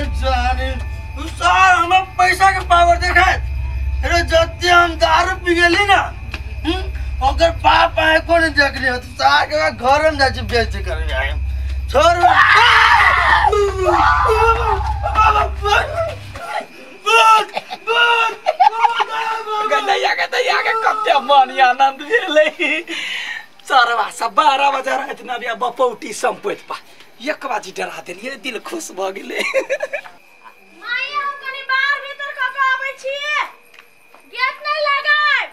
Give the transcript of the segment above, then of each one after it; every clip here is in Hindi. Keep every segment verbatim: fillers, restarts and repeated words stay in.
जाने सार हमें पैसा के पावर देखा अरे जत्ते हम दारू पी गेली ना अगर पाप आए को नहीं देख रहे हो तो सार के घर में जाके बेइज्जती कर आए छोड़ गंदैया गंदैया के कत्ते मानी आनंद भेलै सारा सब बारह बजे रात ना बिया बपौटी संपैत पा एक बाजी डरा देलिए दिल खुश भ गेलै माई हम कनी बाहर भीतर क के आबै छी गेट नहीं लगाय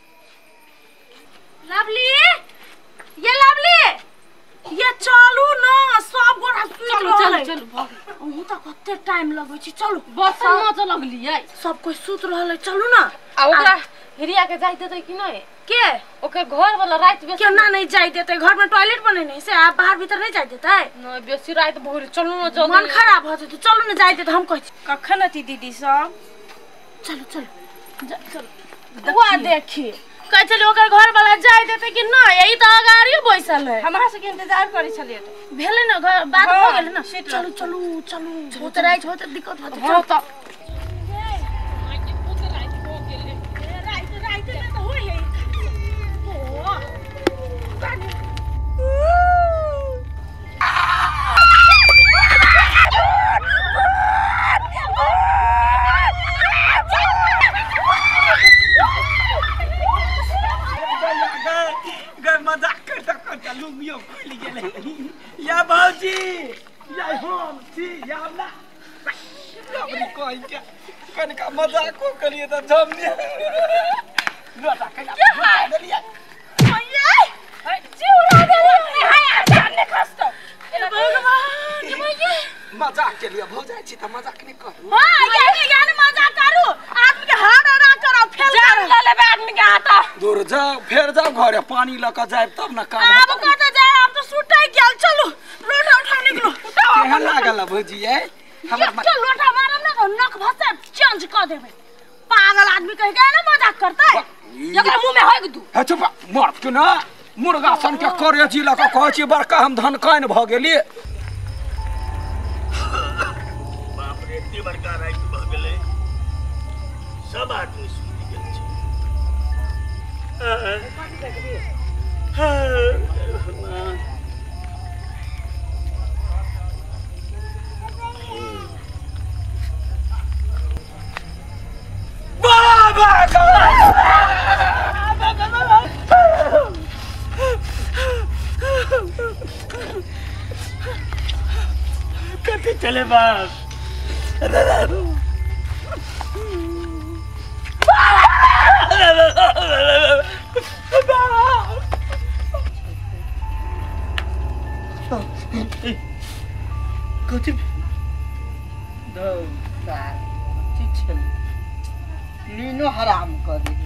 लवली ये लवली ये चलू ना सब गोरा चलो चलो चलो हम त कत्ते टाइम लगै छी चलो बस म त लगलियै सब कोई सुत रहल चलू ना आ ओकरा हिरिया के जाई देतै कि नै के ओकर घर वाला रात बेसी केना नहीं जाई देतै घर में टॉयलेट बने नहीं से आप बाहर भीतर नहीं जाई देतै नहीं बेसी रात भोर चलू ना जल्दी मन खराब भ जते चलू ना जाई देतै हम कहै छी कखन अति दीदी सब चलो चलो चलो बुआ देखी कहै छले ओकर घर वाला जाई देतै कि नै यही त अगाड़ी बैसल है हमरा से के इंतजार करै छलिए त भेले ना घर बात हो गेलै ना चलू चलू चलू होत रात होत दिक्कत होत हां त मजाक करता करता लुंगियो खुल गेलै या बाबूजी या हम छी या ना लबरी कोई के कनका मजाक को करिए त जमने लोटा कना बता देलिए ओये चिउरा देलिए हाय जाने खस्तो ए भगवान ये मजाक के लिए हो जाय छी त मजाक नहीं करू हां ये यानी मजाक करू आदमी के हाथ ना करो फेल करू ले लेबे आदमी के हाथ दूर जाओ फिर जाओ घरे पानी लका जाए तब ना काम अब कत जाए हम तो सुटाई गेल चलो लोटा उठा निकलो केहन लागल भौजी ए हमरा के लोटा मारम ना नक भसे चेंज कर देबे पागल आदमी कह के ना मजाक करता है एकरा मुंह में होय दू ह चुप मर के ना मुर्गा सन के करे जी लका कहै छी बड़का हम धन काइन भ गेली बाप रे एते बड़का रात भ गेलै सब आदमी सुति गेल छै कते चले बाप कति दो साल ठीक छै लीनो हराम कर दे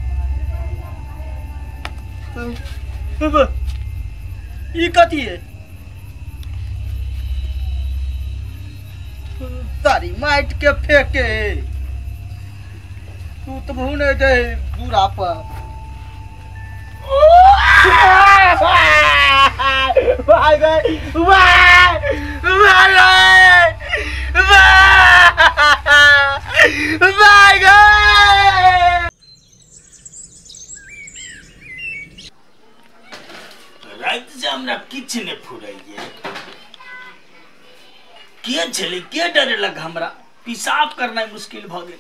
बाबा ई कथी है तारी माइट के फेंके तू तो भूल नहीं दे दूरा पर भाई गए भाई भाई भाई गए रात से हमरा किछ ने फुराइए के चले के डरे लग हमरा पेशाब करना मुश्किल भ गेल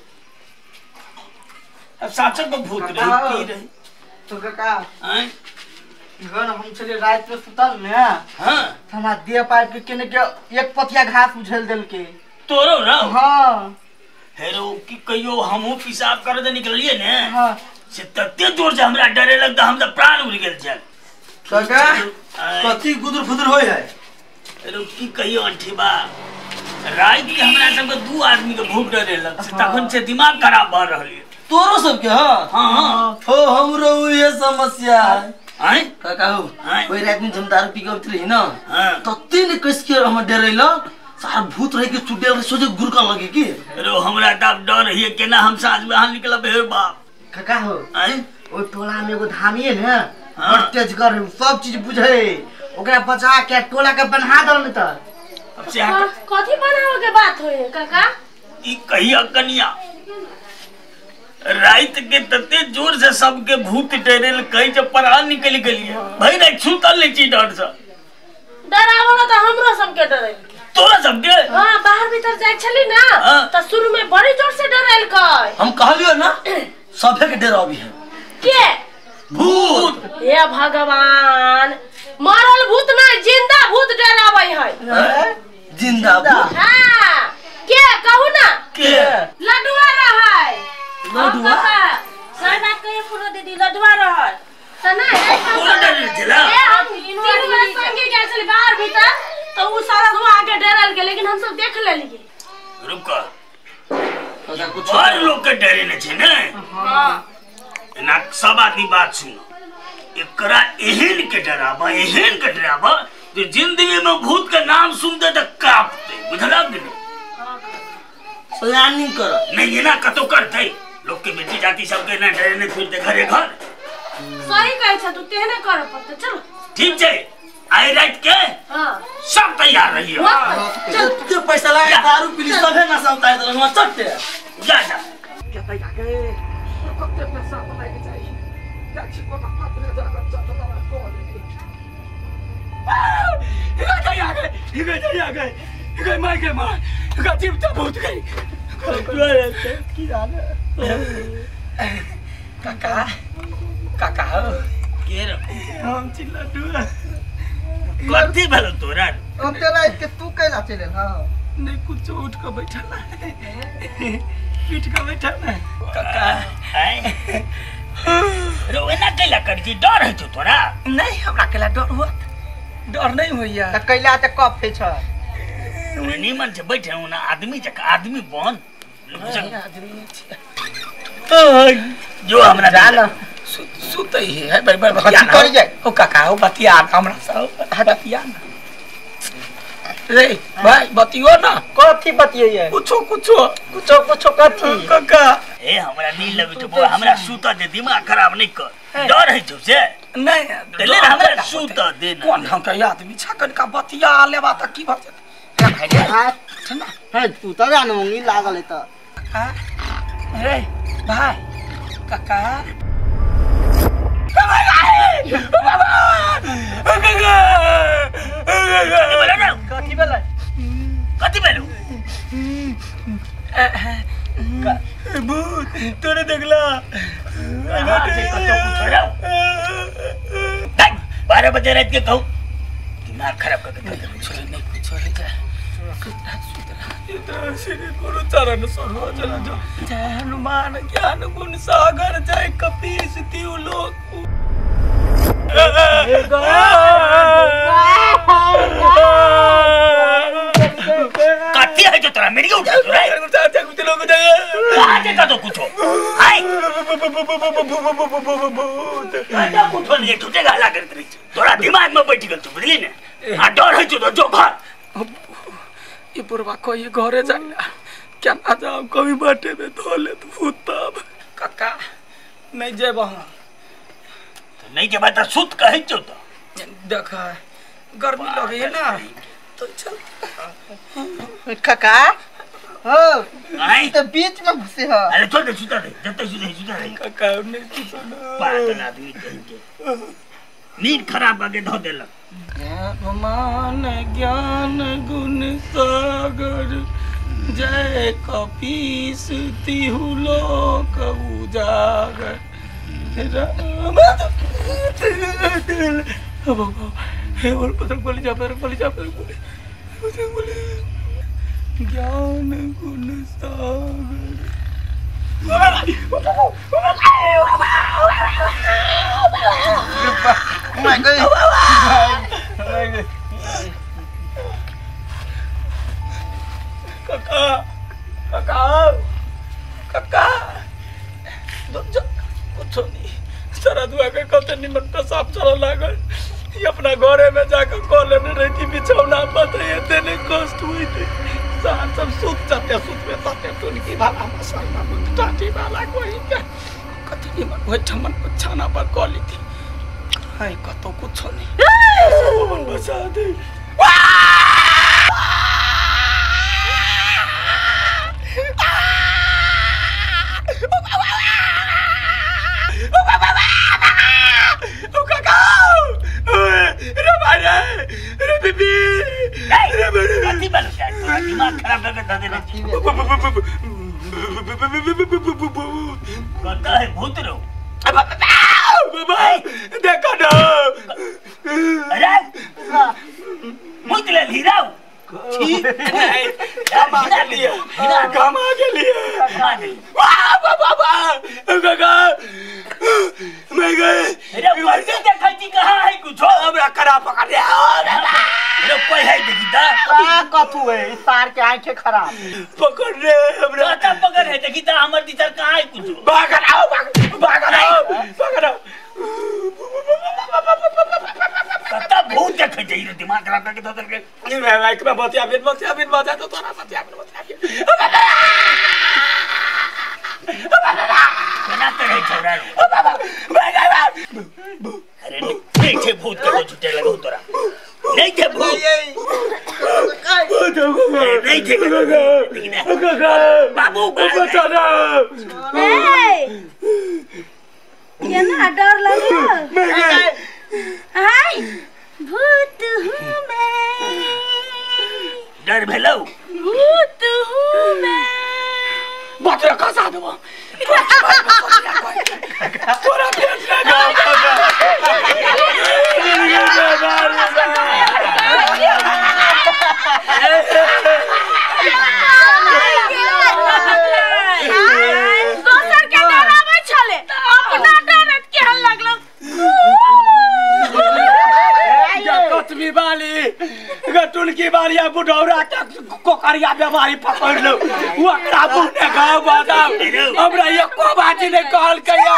अब साचो को भूत रही की रही तो काका हैं घर हम चले रात में सुतल में हां हमरा देह पार पे केने के एक पथिया घास उझल देल के तोरो ना हां हेरो की कहियो हमहु पेशाब कर दे निकलिए ने हां से तत्ते जोर से हमरा डरे लगदा हम त प्राण उड़ गेल छल काका कथि गुदर फुदर होय है हेरो की कहियो अंठीबा रात के हमरा सब के दू आदमी के भूख डरे लग से तखन से दिमाग खराब भ रहल है तोरो सब के हां हां हो हमरो ये समस्या है हैं काका हो ओइ रात में जमदार पी के उतरी न तो तीन कस के हम डरेला सारा भूत रह के चुडेल सोचे गुरका लगे की रो हमरा त डर है केना हम साँझ में हां निकलब हे बाप काका हो हैं ओ टोला में एगो धामी है न बड़ तेज कर सब चीज बुझे ओकरा बचा के टोला के बन्हा दल न त से कथी बनावे के बात होए काका ई कहिया कनिया रात के तते जोर से सबके भूत डरेल कहीं जब परान निकल गई भाई नहीं छूतल नहीं ची डर से डरावला त हमरो सबके डरे तोरा सबके हां बाहर भीतर जाय छली ना त शुरू में बड़ी जोर से डरेल कय हम कहलियो ना सबे के डरावी है के भूत हे भगवान मरल भूत ना जिंदा भूत डरावे है जिंदा भूत हां के कहू ना के लडुआ रहै लडुआ सही बात कहिए पूरा दीदी लडुआ रहै त ना पूरा डर चला ए हम तीन बजे संगे गेल छली बाहर भीतर तो उ सारा धुआ आगे डरल के लेकिन हम सब देख लेलिए रुका कुछ और लोग के डरे न छे ने हां ना सब आदमी बात सुनो एकरा एहन के डरावा एहन के डरावा जो जिंदगी में भूत का नाम सुनते त कांपते बुझला कि नहीं प्लानिंग कर नहीं ये ना कतो करते लोग के बेटी जाति सब के ना डरे ने फिरते घरे घर सही कहै छ तू तेहने कर पड़ते चलो ठीक छे आई रात के हां सब तैयार रहियो चल तू पैसा लगा दारू पी सबे ना सबता है तो चट्टे जा जा क्या तय के कते पैसा बनाए के चाहिए टैक्सी को का फातने जा कर चला को ये गई आ गए ये गई आ गए ये गई मार के मार का जीवता भूत गई की जाने काका काका के रे हम चिल्ला दुआ कथी भेलो तोरा अब तेरा के तू कैला चले हां नहीं कुछ उठ के बैठा ना पीठ के बैठा ना काका आई रोना कैला कर जी डर है जो तोरा नहीं हमरा केला डर हुआ डर नहीं होइया त कैला त कब फे छ नीमन से बैठे हो ना आदमी जक आदमी बन आदमी जो हमरा जान सुतई है बड़ बड़ बतिया कर जाए ओ काका ओ बतिया हमरा सब बतिया ना रे भाई बतियो ना कथी बतियै कुछो कुछो कुछो कुछो कथी काका ए हमरा नी लगे तो हमरा सूता दे दिमाग खराब नहीं कर डर है जो से नहीं ले हमरा सूता दे ना कौन हम के आदमी छकन का बतिया लेबा त की भत भाई ठंडा है तू त जान मंगी लागल है त रे भाई काका कथी भेलै कथी भेलो भूत तोरे देखला बारह बजे रात के कहूँ दिमाग खराब कर देता नहीं कुछ है गुरु चरण सरोजन जय हनुमान ज्ञान गुण सागर जय कपीस तिहु लोक कथी है जो तोरा मेरी उठा तोरा कहां देखा तो कुछ हाय आजा कुछ नहीं टूटे गाला करत रही तोरा दिमाग में बैठ गेल तू बुझली ने आ डर है जो जो घर ये पुरवा को ये घरे जाइला क्या ना जाओ कभी बाटे में धोले तो भूत तब काका नहीं जेब हम तो नहीं के बात सुत कहे जो तो देखा गर्मी लगे है ना तो चल काका हो आई तो बीच में घुसे हो अरे छोड़ दे सुता दे जब तक सुते सुता रही काका नहीं सुना पागल आदमी कहीं के नींद खराब करके धो देलक ज्ञान ज्ञान गुण सागर जय कपीस तिहु लोक उजागर राम हे बोल पतंग बोली जा पर बोली जा पर बोली पतंग बोली ज्ञान गुण सागर my god काका काका काका कुछ नहीं सारा दुआ के कहते निमन पेशाब चला लागल ये अपना घरे में जाकर कॉल लेने रहती बिछौना पर ये नहीं कष्ट हुई थी सार सब सूत जाते सूत में ताते तो उनकी भाला मसाला टाटी वाला कोई क्या कति निमन वही ठमन छाना पर कॉली थी हाय कतो कुछ नहीं सब मन बचा दे पागली बालो क्या दिमाग खराब करके धर देना कहता है भूत रो देखो ना अरे भूत ले हीरा ठीक नहीं कमा लिया कमा के लिए वाह बाबा गगा मैं गए अरे वर्दी देखा जी कहां है कुछ हमरा करा पकड़ ले अरे कोई है देखी ता का कथु है इस सार के आंखें खराब पकड़ ले हमरा का पकड़ है देखी ता हमर टीचर कहां है कुछ भाग आओ भाग भाग आओ भाग आओ कत्ता भूत देखे जाई रे दिमाग खराब करके धर के मैं माइक में बतिया बिन बतिया बिन बतिया तो तोरा बतिया बिन बतिया केना करे छोरा अरे नहीं थे भूत के छुट्टे लगो तोरा नहीं थे भूत नहीं थे बाबू बचा ना ये ना डर लगे हाय भूत हूँ मैं डर भेलो भूत हूँ मैं बतरा कसा दो पूरा पेट लगा दोसर के डरावे छले अपना डरत के हल लगलो कतमी वाली गटुन की बारिया बुढ़ौरा के कोकरिया बीमारी पकड़ लो वो एकरा बुने गांव बादाम हमरा एको बाजी ने कहल कया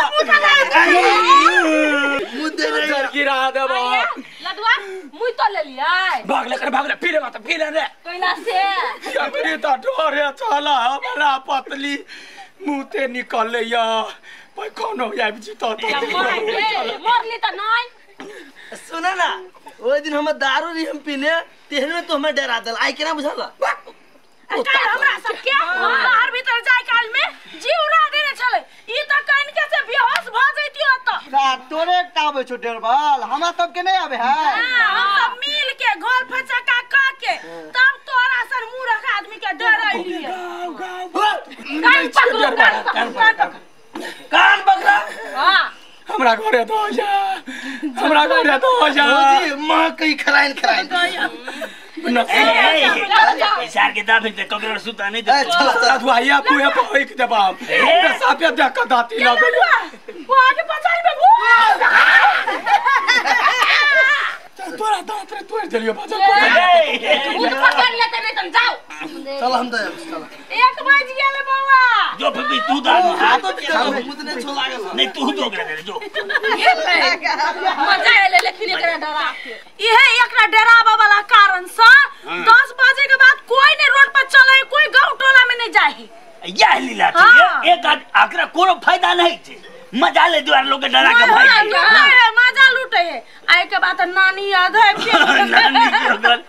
मुद्दे नहीं गिरा देबो लडुआ मुई तो ले लिया भाग ले कर भाग ले फिरे मत फिरे रे कोइला से यकरी त डरे चला हमरा पतली मुते निकल या भाई कोनो आबि जी तो मरली त नहीं सुना ना वो दिन हम दारू री हम पीने तेहन में तो हमें डरा दल आई केना बुझल काल हमरा सब के बाहर भीतर जाय काल में जी उड़ा देने छले ई त कइन के से बेहोश भ जैती होत ना तोरे का आवे छो डेरबाल हमरा सब के नहीं आवे है हम सब मिल के घर फचका का के तब तोरा सर मूर्ख आदमी के डराइली कान पकड़ कान पकड़ा हां हमरा घरे तो जा हमरा घरे तो जा जी मां कई खराइन खराइन सार के दाबे ते ककरो सुता नहीं दे चला चला दुआया पुए पई के दबाम सापे देख के दाती लगे वो आगे पछाई में चल तोरा दांत रे तोड़ देलियो बाजा उठ पकड़ लेते नहीं तुम जाओ चल हम दे चल एक बज गेले बौआ जो फिर तू दान हाथ तो मुदने छो लागल नहीं तू दो करे जो मजा आले लेकिन एकरा डरा के इहे एकरा डरावा वाला कारण से दस बजे के बाद कोई ने रोड पर चले कोई गांव टोला में नहीं जाही यह लीला थी एक आकरा कोनो फायदा नहीं छे मजा ले द्वार लोग डरा के भाई मजा लूटे है आई के बात नानी याद है नानी के